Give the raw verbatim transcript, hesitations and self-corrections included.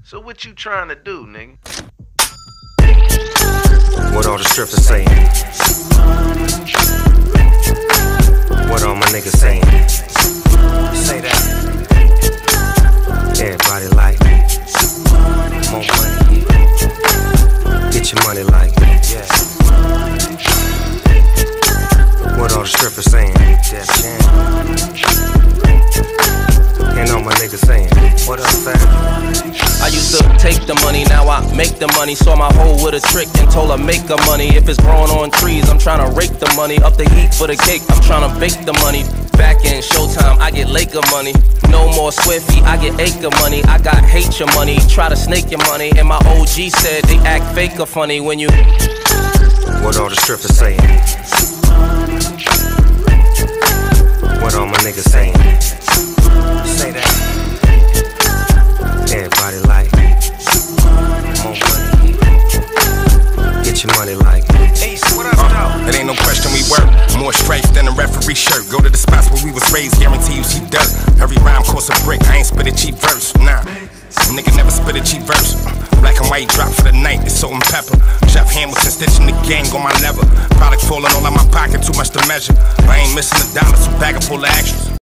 So what you trying to do, nigga? What all the strippers saying? What all my niggas saying? Say that. Everybody like more money. Get your money like yeah. What all the strippers saying? Def Jam. And all my niggas saying, what up, fam? I used to take the money, now I make the money. Saw my hoe with a trick and told her make the money. If it's growing on trees, I'm trying to rake the money. Up the heat for the cake, I'm trying to bake the money. Back in Showtime, I get Laker money. No more Swifty, I get acre money. I got hate your money, try to snake your money. And my O G said they act fake or funny when you. What all the strippers saying? What all my niggas saying? Say that. Everybody like more money. Get your money like Ace, what up, uh, it ain't no question we work. More stripes than a referee shirt. Go to the spots where we was raised, guarantee you see dirt. Every rhyme costs a brick, I ain't spit a cheap verse. Nah, nigga never spit a cheap verse. Black and white drop for the night, it's salt and pepper. Jeff Hamilton stitching the gang on my lever. Product falling all out my pocket, too much to measure. I ain't missing a dollar, so bag a full of extras.